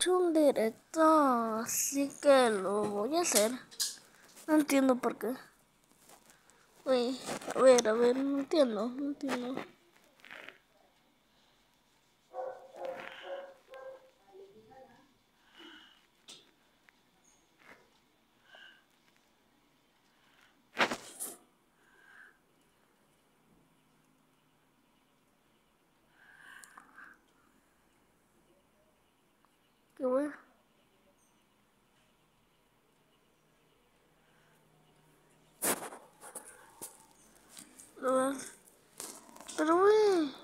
hecho un directo, así que lo voy a hacer. No entiendo por qué. Uy, a ver, no entiendo. Qué bueno. Pero güey.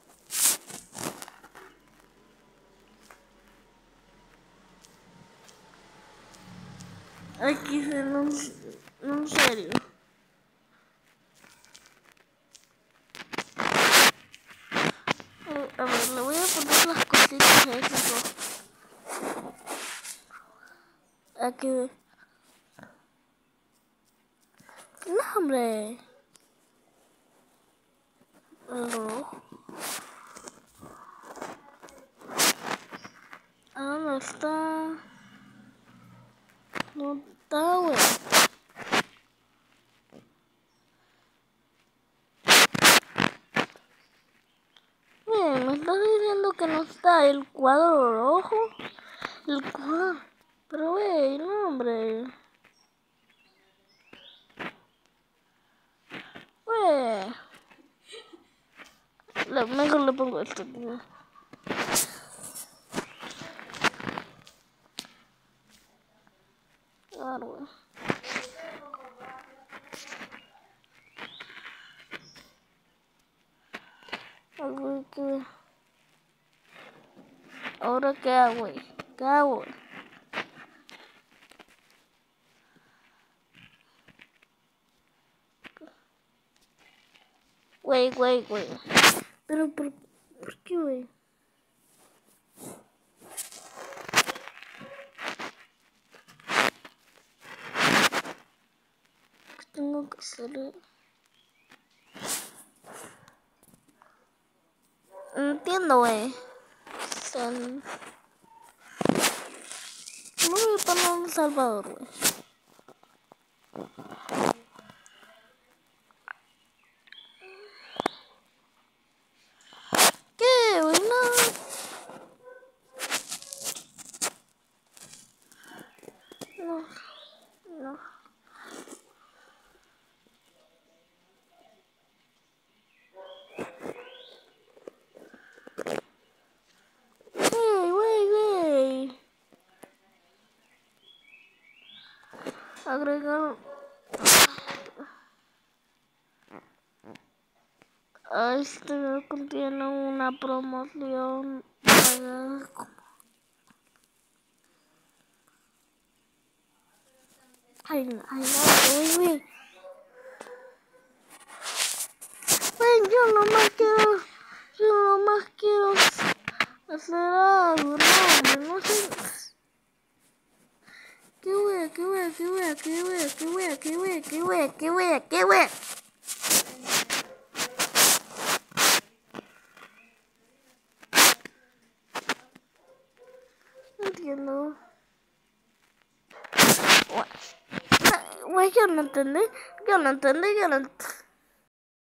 Aquí se no en serio. A ver, le voy a poner las cositas esas. Aquí. No, hombre. El rojo. Ah, no está. No está, güey. Me estás diciendo que no está el cuadro rojo. El cuadro. Pero, güey, no, hombre. Güey. Mejor le pongo esto. Claro, güey. Ahora qué hago, güey. ¿Qué hago, güey? Pero, ¿por qué, güey? ¿Qué tengo que hacer? No entiendo, güey. No voy a poner un Salvador, güey. ¿Qué, güey? No. Güey. Agregar. Este contiene una promoción. Ay, no, güey. Yo nomás quiero hacer algo, no sé. ¿Qué wea? No entiendo. Güey, yo no entendí.